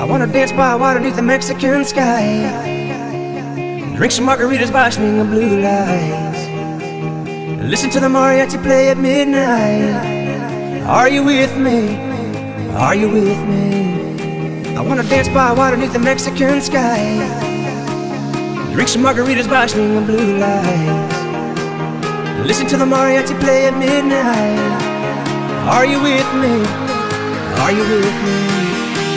wanna dance by water beneath the Mexican sky, drink some margaritas by swinging blue lights, listen to the mariachi play at midnight. Are you with me? Are you with me? I wanna dance by water beneath the Mexican sky, drink some margaritas by swinging blue lights, listen to the mariachi play at midnight. Are you with me? Are you with me?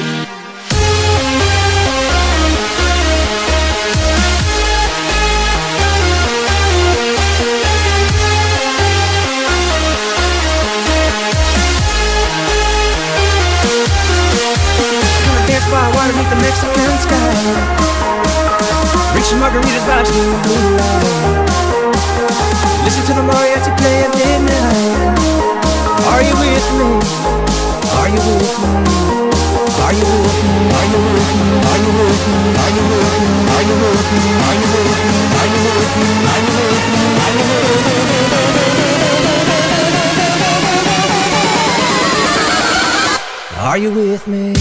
Dance by water beneath the Mexican sky, drink some margaritas by swinging blue lights, listen to the mariachi play at midnight. Are you with me? Are you with me? Are you with me? Are you with me? Are you with me? Are you with me? Are you with me? Are you with me? Are you with me? Are you with me? Are you with me? Are you with me?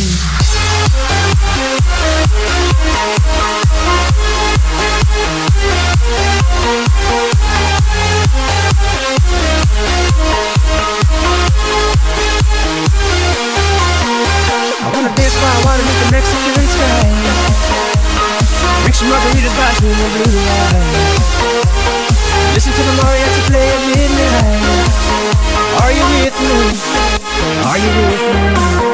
I wanna dance by water beneath the Mexican sky, drink some margaritas by swinging blue lights, listen to the mariachi play at midnight. Are you with me? Are you with me?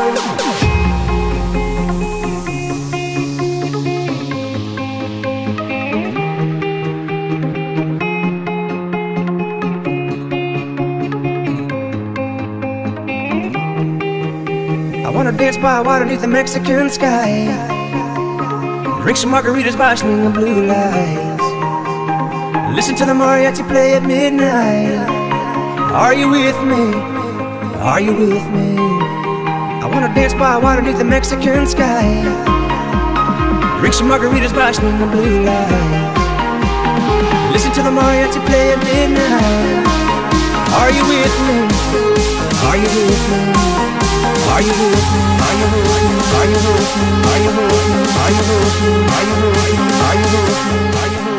I wanna dance by water beneath the Mexican sky, drink some margaritas by swinging blue lights, listen to the mariachi play at midnight. Are you with me? Are you with me? I wanna dance by water beneath the Mexican sky, drink some margaritas by swinging blue lights, listen to the mariachi play at midnight. Are you with me? Are you with me? Are you with me? Are you with me? Are you with me? Are you with me? Are you with me? Are you with me? Are you with me? Are you with me?